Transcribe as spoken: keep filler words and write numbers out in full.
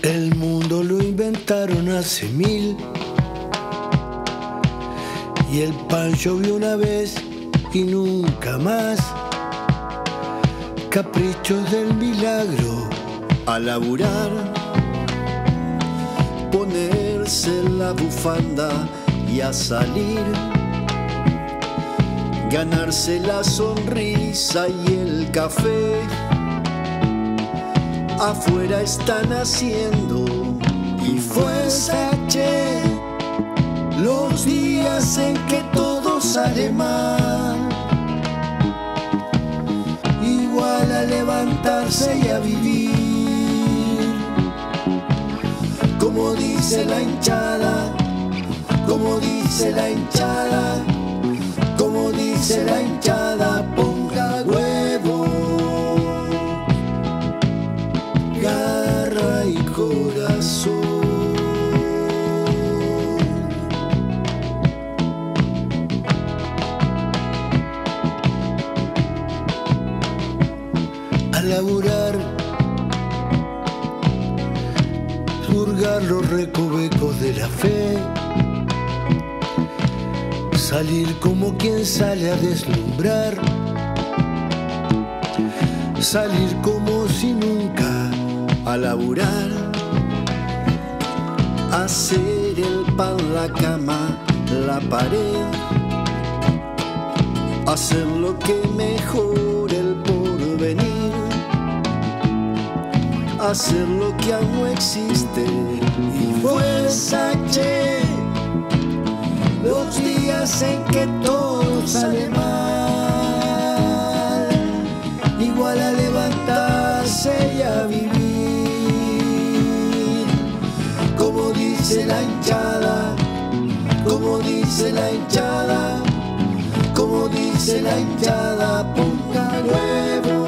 El mundo lo inventaron hace mil, y el pan llovió una vez y nunca más. Caprichos del milagro, a laburar, ponerse la bufanda y a salir, ganarse la sonrisa y el café. Afuera están haciendo y fuerza, che, los días en que todo sale mal. Igual a levantarse y a vivir, como dice la hinchada, como dice la hinchada, como dice la hinchada, ponga huevo, garra y corazón. A laburar, hurgar los recovecos de la fe, salir como quien sale a deslumbrar, salir como si nunca, a laburar, hacer el pan, la cama, la pared, hacer lo que mejore el porvenir, hacer lo que aún no existe y fuerza, che, los días en que todo sale mal, igual a levantarse y a vivir, como dice la hinchada, como dice la hinchada, como dice la hinchada, ponga huevo,